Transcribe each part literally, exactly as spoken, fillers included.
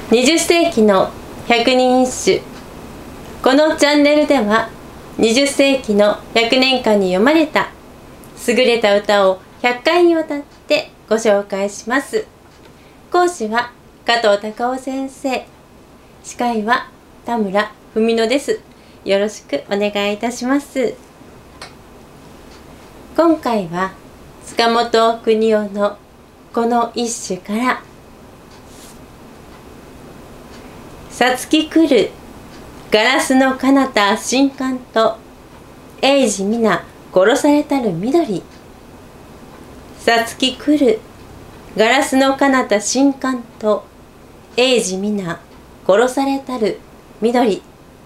にじゅっせいきのひゃくにん一首。このチャンネルではにじゅっせいきのひゃくねんかんに読まれた優れた歌をひゃっかいにわたってご紹介します。講師は加藤隆夫先生、司会は田村文乃です。よろしくお願いいたします。今回は塚本邦夫のこの一首から「さつき来るガラスの彼方新刊と英治皆殺されたる緑」「さつき来るガラスの彼方新刊と英治皆殺されたる緑」。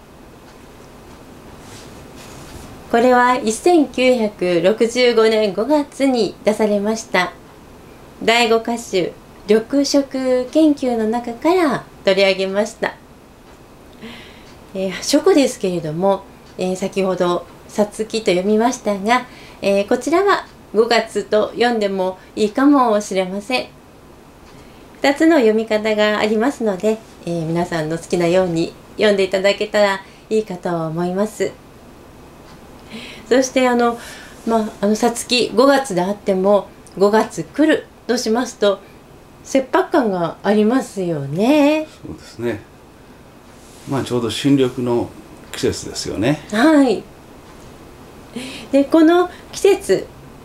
これはせんきゅうひゃくろくじゅうごねんごがつに出されましただいご歌集「緑色研究」の中から取り上げました。えー、初句ですけれども、えー、先ほど「さつき」と読みましたが、えー、こちらはごがつと読んでもいいかもしれません。ふたつの読み方がありますので、えー、皆さんの好きなように読んでいただけたらいいかと思います。そしてあのまああのさつきごがつであってもごがつ来るとしますと切迫感がありますよね。 そうですね。まあちょうど新緑の季節ですよね。 はい。でこの季節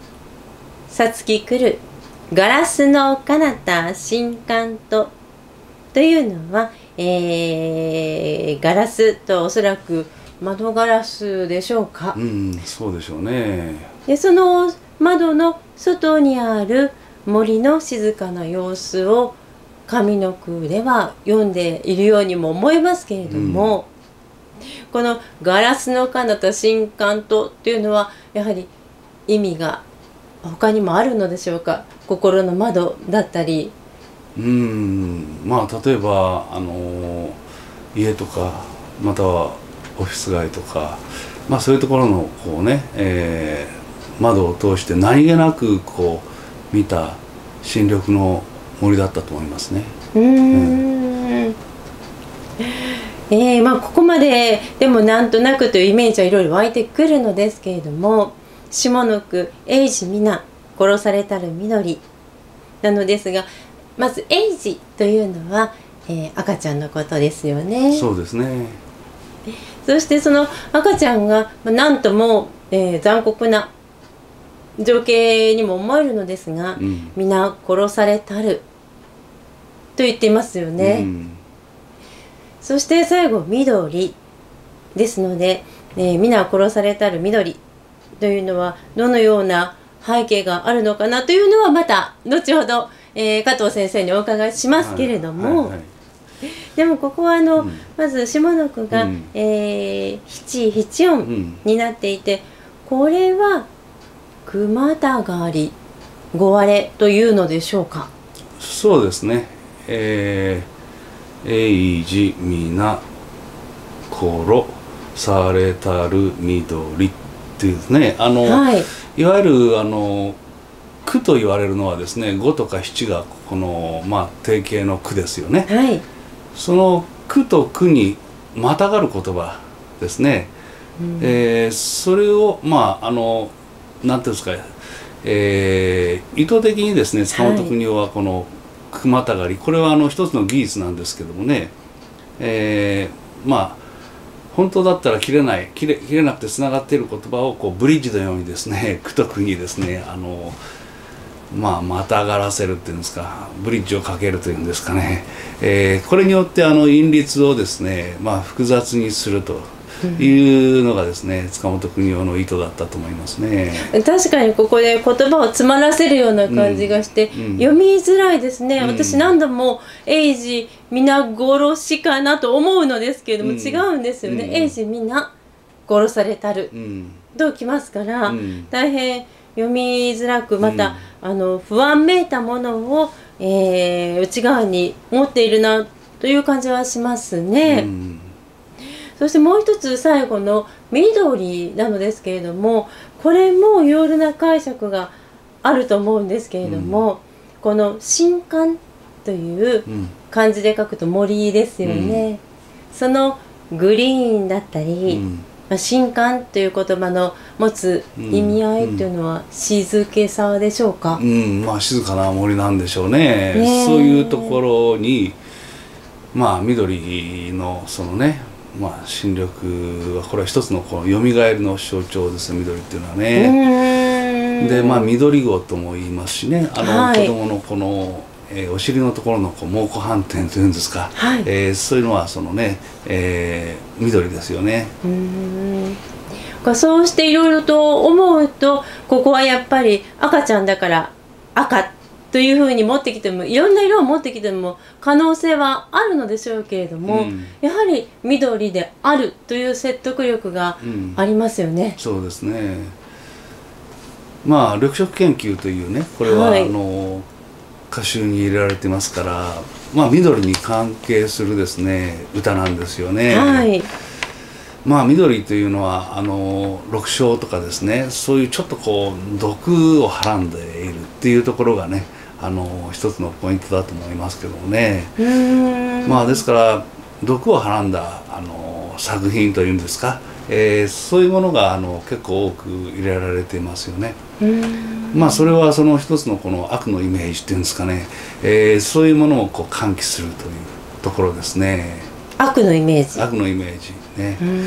「さつき来るガラスの彼方新刊と」というのは、えー、ガラスとおそらく窓ガラスでしょうか。 うん、そうでしょうね。 でその窓の外にある森の静かな様子を上の句では読んでいるようにも思いますけれども、うん、この「ガラスの彼方新刊と」っていうのはやはり意味が他にもあるのでしょうか。心の窓だったり。 うんまあ例えばあの家とかまたはオフィス街とか、まあ、そういうところのこうね、えー、窓を通して何気なくこう見た新緑の森だったと思いますね。うーん、 うん、えー、まあここまででもなんとなくというイメージはいろいろ湧いてくるのですけれども、下の句「英治皆殺されたる緑」なのですが、まず「英治」というのは、えー、赤ちゃんのことですよね。 そうですね。 そしてその赤ちゃんがなんとも、えー、残酷な情景にも思えるのですが、うん、皆殺されたると言っていますよね。うん、そして最後緑ですので、えー、皆殺されたる緑というのはどのような背景があるのかなというのはまた後ほど、えー、加藤先生にお伺いしますけれども、はいはいはい、でもここはあの、うん、まず下の句が、うんえー、七七音になっていて、うん、これは熊たがりご割れというのでしょうか。 そうですね。えー、英治皆殺されたる緑っていうですね、あの、はい、いわゆるあの句と言われるのはですね、ごとか七がこのまあ定型の句ですよね。はい、その句と句にまたがる言葉ですね。うん、えー、それをまああのなんていうんですか、えー、意図的にですね、塚本邦夫はこの句またがり、これはあの一つの技術なんですけどもね、えー、まあ本当だったら切れない切れ切れなくてつながっている言葉をこうブリッジのようにですね、句と句にですね、あのまあまたがらせるっていうんですか、ブリッジをかけるというんですかね、えー、これによってあの韻律をですね、まあ、複雑にするというのがですね、うん、塚本邦夫の意図だったと思いますね。 確かにここで言葉を詰まらせるような感じがして、うんうん、読みづらいですね。うん、私何度も英治皆殺しかなと思うのですけれども、うん、違うんですよね。うん、英治皆殺されたる、うん、ときますから、うん、大変読みづらく、また、うん、あの不安めいたものを、えー、内側に持っているなという感じはしますね。うん、そしてもう一つ最後の「緑」なのですけれども、これもいろいろな解釈があると思うんですけれども、うん、この「新刊」という漢字で書くと森ですよね、うん、そのグリーンだったり、うんまあ、新刊という言葉の持つ意味合いというのは静けさでしょうか。 うん、うん、まあ静かな森なんでしょうね。ね、そういうところにまあ緑のそのね、まあ新緑はこれは一つのこの蘇りの象徴ですね、緑っていうのはね。でまあ緑子とも言いますしね、あの、はい、子供のこのえー、お尻のところのこう蒙古斑点というんですか、はい、えー、そういうのはそのね、えー、緑ですよね。 うーん、そうしていろいろと思うと、ここはやっぱり赤ちゃんだから赤というふうに持ってきても、いろんな色を持ってきても可能性はあるのでしょうけれども、うん、やはり緑であるという説得力がありますよね。 うん、そうですね。まあ緑色研究というね、これは、はい、あの歌集に入れられてますから、まあ、緑に関係するですね歌なんですよね。はい、まあ緑というのはあの緑青とかですね、そういうちょっとこう毒をはらんでいるっていうところがね、あの一つのポイントだと思いますけどもね。うーん、まあですから毒をはらんだあの作品というんですか、えー、そういうものがあの結構多く入れられていますよね。うーん、まあそれはその一つのこの悪のイメージっていうんですかね、えー、そういうものをこう喚起するというところですね。 悪のイメージ。 悪のイメージね。うん、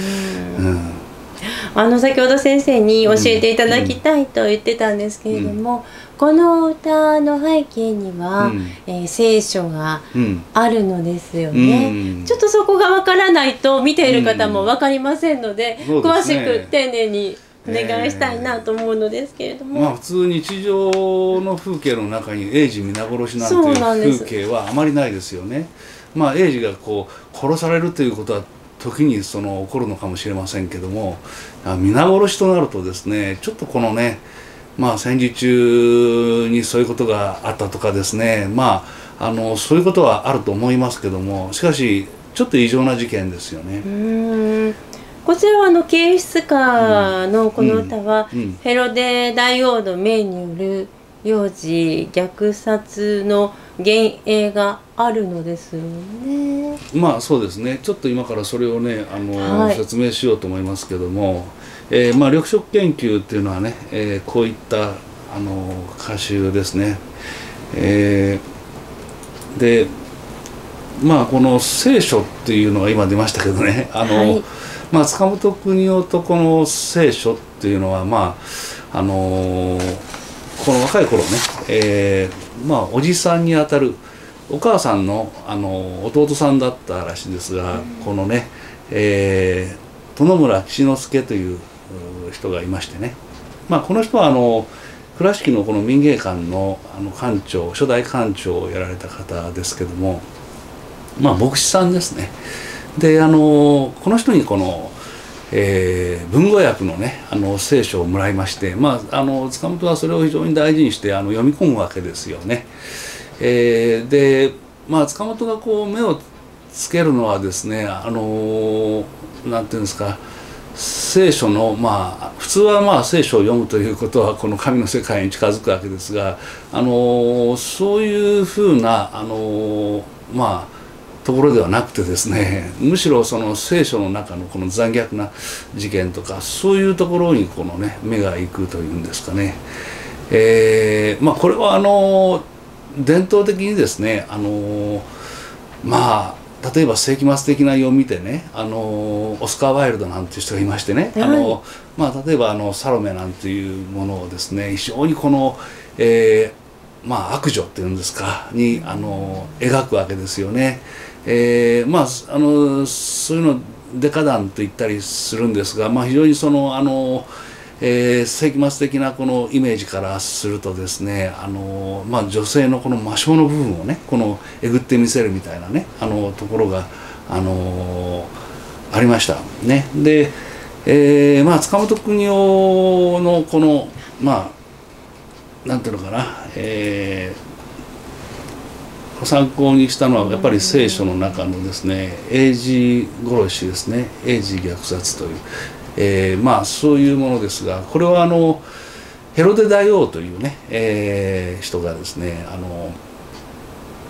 うん、あの先ほど先生に教えていただきたいと言ってたんですけれども、うんうん、この歌の背景には、うん、えー、聖書があるのですよね。うん、ちょっとそこがわからないと見ている方も分かりませんので、うん、詳しく丁寧にお願いしたいなと思うのですけれども、 えー、まあ普通日常の風景の中に英治皆殺しなんていう風景はあまりないですよね。まあ英治がこう殺されるということは時にその起こるのかもしれませんけども、皆殺しとなるとですね、ちょっとこのね、まあ戦時中にそういうことがあったとかですね、まああのそういうことはあると思いますけども、しかしちょっと異常な事件ですよね。 うーん、こちらはあの警視家のこの歌は、うんうんうん、ヘロデ大王の命による幼児虐殺の幻影があるのですよね。 まあそうですね。ちょっと今からそれをね、あの、はい、説明しようと思いますけども、えー、まあ緑色研究っていうのはね、えー、こういったあの歌集ですね。えー、で、まあこの聖書っていうのが今出ましたけどね、あの、はい、まあ塚本邦夫とこの聖書っていうのはまああのーこの若い頃ね、えー、まあおじさんにあたるお母さんの、あの弟さんだったらしいんですが、うん、このね、えー、殿村吉之助という人がいましてね、まあ、この人はあの倉敷のこの民芸館のあの館長、初代館長をやられた方ですけども、まあ牧師さんですね。であのこの人にこのえー、文語訳のねあの聖書をもらいまして、まあ、あの塚本はそれを非常に大事にしてあの読み込むわけですよね。えー、で、まあ、塚本がこう目をつけるのはですね、あのなんていうんですか、聖書のまあ普通はまあ聖書を読むということはこの神の世界に近づくわけですが、あのそういうふうなあのまあところではなくてですね、むしろその聖書の中のこの残虐な事件とかそういうところにこのね目が行くというんですかね、えー、まあこれはあの伝統的にですね、あのまあ例えば世紀末的な読みでね、あのオスカー・ワイルドなんていう人がいましてね、はい、あのまあ、例えばあのサロメなんていうものをですね非常にこの、えー、まあ悪女っていうんですかにあの描くわけですよね。えー、まああのそういうのをデカダンと言ったりするんですが、まあ、非常にそのあの、えー、世紀末的なこのイメージからするとですね、あの、まあ、女性のこの魔性の部分をねこのえぐってみせるみたいなねあのところがあのありましたね。で、えー、まあ塚本邦夫のこのまあなんていうのかな、えー参考にしたのはやっぱり聖書の中のですね英治殺しですね、英治虐殺という、えー、まあそういうものですが、これはあのヘロデ大王というね、えー、人がですねあの、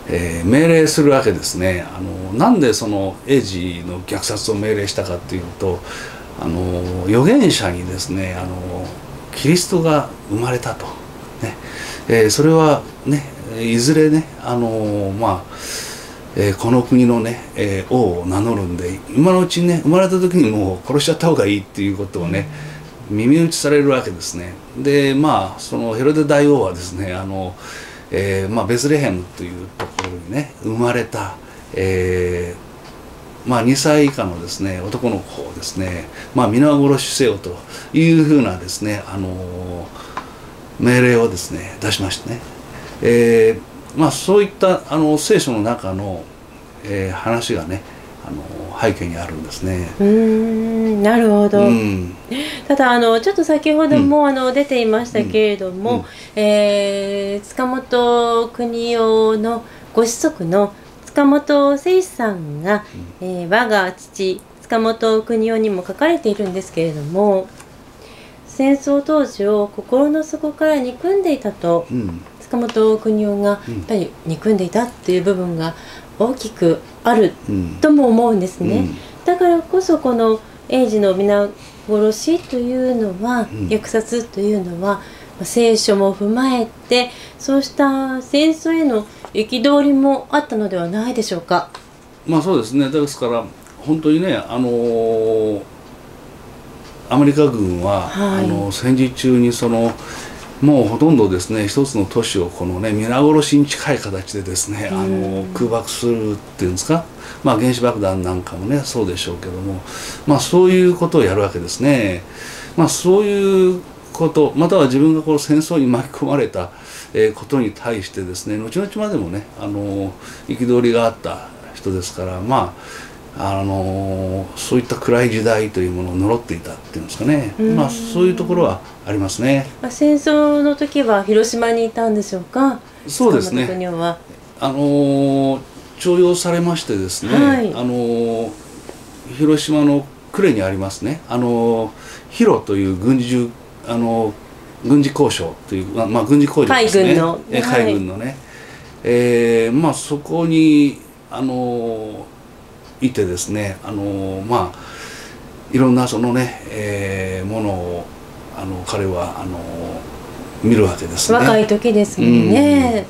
えー、命令するわけですね。あのなんでその英治の虐殺を命令したかっていうと、あの預言者にですね、あのキリストが生まれたと、ねえー、それはねいずれね、あのまあえー、この国のね、えー、王を名乗るんで、今のうちにね生まれた時にもう殺しちゃった方がいいっていうことをね、耳打ちされるわけですね。でまあそのヘロデ大王はですね、あの、えーまあ、ベツレヘムというところにね生まれた、えーまあ、にさい以下のですね男の子をですね、まあ、皆殺しせよというふうなですね、あの命令をですね出しましてね、えーまあ、そういったあの聖書の中の、えー、話がねあの背景にあるんですね。 うーん、なるほど。うん、ただあのちょっと先ほども、うん、あの出ていましたけれども、うんうん、えー、塚本邦夫のご子息の塚本誠司さんが、うん、えー、我が父塚本邦夫にも書かれているんですけれども、戦争当時を心の底から憎んでいたと、うん、塚本邦夫がやっぱり憎んでいたっていう部分が大きくあるとも思うんですね、うん、だからこそこの英治の皆殺しというのは、うん、虐殺というのは聖書も踏まえてそうした戦争への憤りもあったのではないでしょうか。 まあそうですね。ですから本当にね、あのー、アメリカ軍は、はい、あの戦時中にそのもうほとんどですね一つの都市をこのね皆殺しに近い形でですね、あの空爆するっていうんですか、まあ原子爆弾なんかもねそうでしょうけども、まあそういうことをやるわけですね。まあそういうことまたは自分がこの戦争に巻き込まれたことに対してですね後々までもねあの憤りがあった人ですから、まああのそういった暗い時代というものを呪っていたっていうんですかね、まあそういうところはありますね。 戦争の時は広島にいたんでしょうか。 そうですね。あの徴用されましてですね、はい、あの広島の呉にありますね、あの広という軍事あの軍事工廠という、まあ、まあ軍事工場ですね。海軍の、え海軍のね、はい、えー、まあそこにあのいてですね、あのまあいろんなそのね、えー、ものをあの彼はあの見るわけですね。 若い時ですもんね。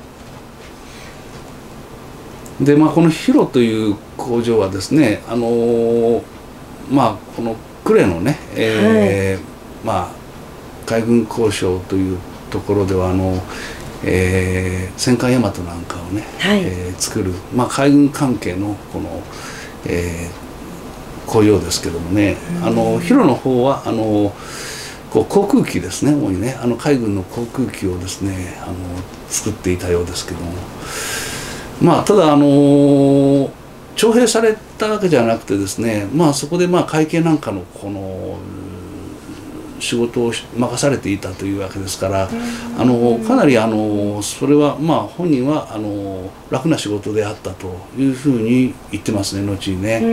うん、でまあこのヒロという工場はですね、あのまあこの呉のね、えーはい、まあ海軍工廠というところではあの、えー、戦艦大和なんかをね、はい、えー、作る、まあ、海軍関係のこの、えー、工場ですけどもね、あのヒロの方はあのこう航空機ですね、主にねあの海軍の航空機をですねあの作っていたようですけども、まあただあの徴兵されたわけじゃなくてですね、まあそこでまあ会計なんかのこの仕事を任されていたというわけですから、あのかなりあのそれはまあ本人はあの楽な仕事であったというふうに言ってますね、後にね。うん、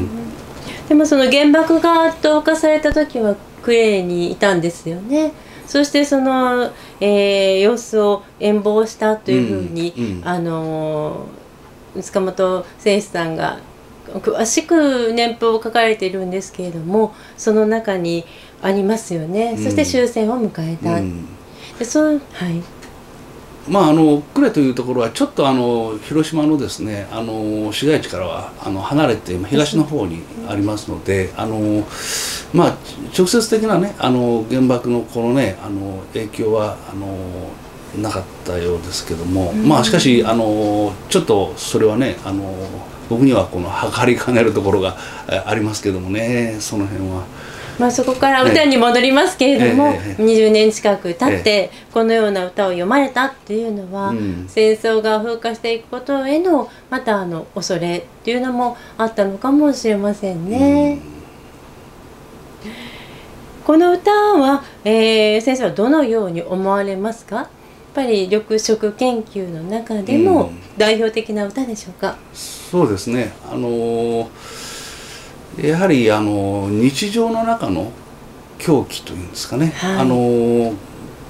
でもその原爆が投下された時は呉にいたんですよね。そしてその、えー、様子を演望したというふうに、うんうん、あの塚本誠司さんが詳しく年表を書かれているんですけれども、その中にありますよね、うん、そして終戦を迎えた、うん、でそう、はい、 まああの呉というところはちょっとあの広島のですねあの市街地からはあの離れて東の方にありますので、あのまあ直接的なねあの原爆のこのねあの影響はあのなかったようですけども、うん、まあしかしあのちょっとそれはねあの僕にはこの測りかねるところがありますけどもね、その辺は。 まあそこから歌に戻りますけれども、ええ、にじゅうねん近く経ってこのような歌を読まれたっていうのは、うん、戦争が風化していくことへのまたあの恐れっていうのもあったのかもしれませんね。うん、この歌は、えー、先生はどのように思われますか？やっぱり緑色研究の中でも代表的な歌でしょうか？うん、 そうですね。あのーやはりあの日常の中の狂気というんですかね、はい、あの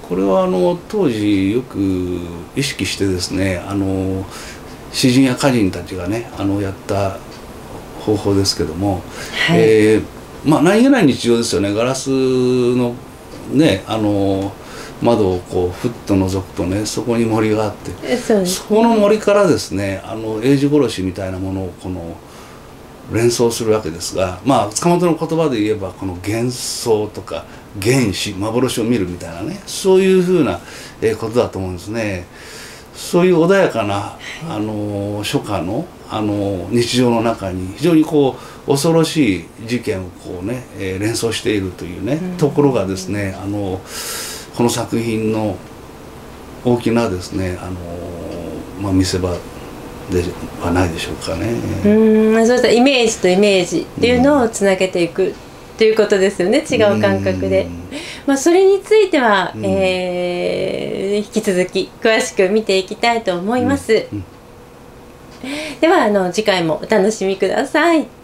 これはあの当時よく意識してですね、あの詩人や歌人たちがねあのやった方法ですけども、はい、えー、まあ何気ない日常ですよね。ガラスのねあの窓をこうふっと覗くとね、そこに森があって、 そ, ね、そこの森からですねあの英字殺しみたいなものをこの連想するわけですが、まあ塚本の言葉で言えばこの幻想とか原始幻を見るみたいなね、そういうふうなことだと思うんですね。そういう穏やかなあの初夏のあの日常の中に非常にこう恐ろしい事件をこうね、えー、連想しているというね、うん、ところがですね、あのこの作品の大きなですねあの、まあ、見せ場ではないでしょうかね。 うん、そうしたイメージとイメージっていうのをつなげていくということですよね、違う感覚で。まあ、それについては、うん、えー、引き続き詳しく見ていきたいと思います。うんうん、ではあの次回もお楽しみください。